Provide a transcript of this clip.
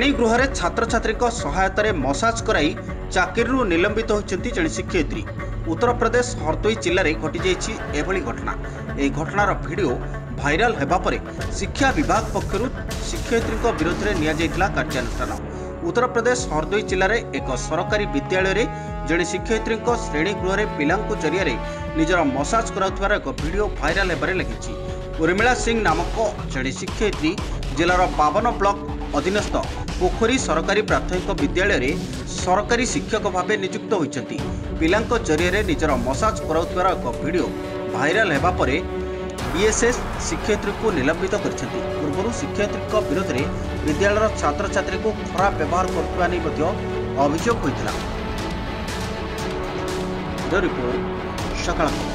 श्रेणीगृह में छात्र छात्री सहायतार मसाज कराई चाकरी निलंबित होती जड़े शिक्षयित्री। उत्तर प्रदेश हरदोई जिले में घटी जाइए घटना। यह घटनार भिडियो भाइराल होगा पर शिक्षा विभाग पक्षर शिक्षयित्री विरोध में निया कार्यानुष्ठान। उत्तर प्रदेश हरदोई जिले में एक सरकारी विद्यालय में जड़े शिक्षयित्री श्रेणीगृह में पिला जरिया निजर मसाज कराउथिबार एक भिडियो भाइराल होबार लगी। उर्मिला सिंह नामक जड़े शिक्षयित्री जिलार 52 ब्लॉक अधीनस्थ पोखरी सरकारी प्राथमिक विद्यालय में सरकारी शिक्षक भाव नियुक्त होती। पिला जरिया निजर मसाज कराउथिबार एक भिडियो भाइराल होगा पर ईएसएस शिक्षयित्री को निलंबित करछंती। पूर्व शिक्षयित्री विरोध में विद्यालय छात्र छात्री को खराब व्यवहार करुवा अभियोग होता। रिपोर्ट सकाळ।